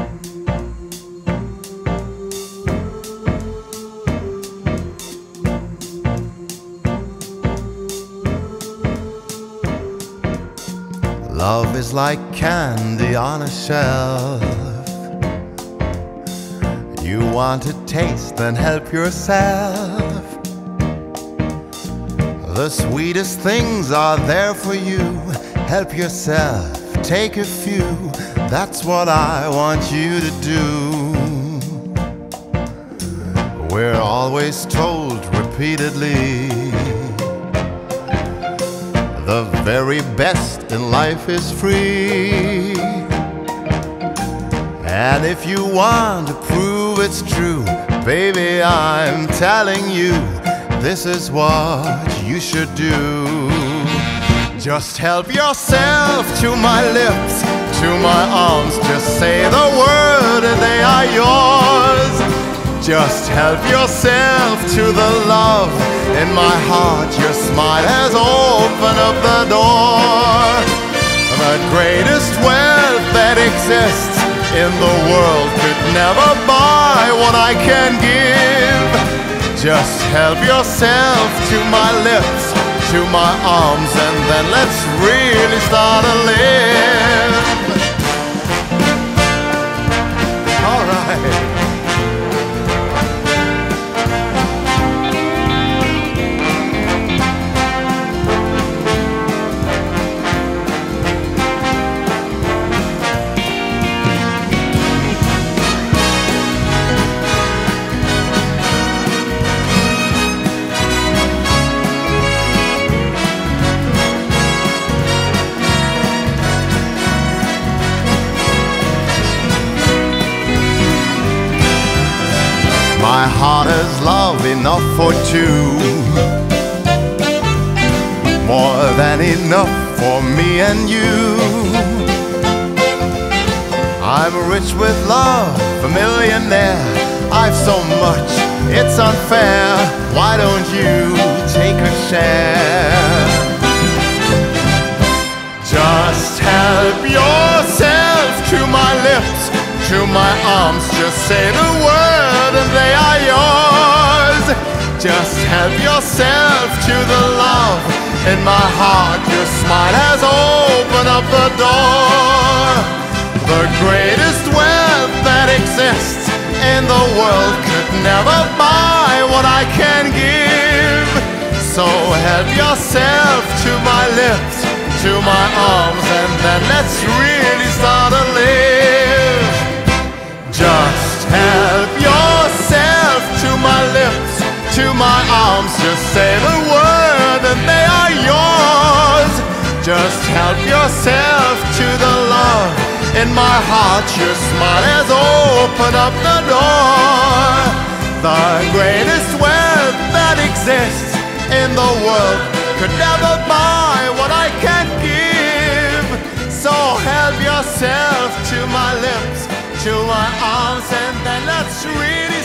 Love is like candy on a shelf. You want to taste, then help yourself. The sweetest things are there for you. Help yourself, take a few. That's what I want you to do. We're always told repeatedly, the very best in life is free. And if you want to prove it's true, baby, I'm telling you, this is what you should do. Just help yourself to my lips, to my arms. Just say the word and they are yours. Just help yourself to the love in my heart. Your smile has opened up the door. The greatest wealth that exists in the world could never buy what I can give. Just help yourself to my lips, to my arms, and then let's really start to live. All right. My heart has love enough for two, more than enough for me and you. I'm rich with love, a millionaire. I've so much, it's unfair. Why don't you take a share? Just help yourself to my lips, to my arms. Just say the word and they are yours. Just help yourself to the love in my heart. Your smile has opened up the door. The greatest wealth that exists in the world could never buy what I can give. So help yourself to my lips, to my arms, and then let's really start to live. Just help yourself to my lips, to my arms. Just say the word and they are yours. Just help yourself to the love in my heart. Your smile has opened up the door. The greatest wealth that exists in the world could never buy what I can give. So help yourself to my lips, to my arms, and then let's really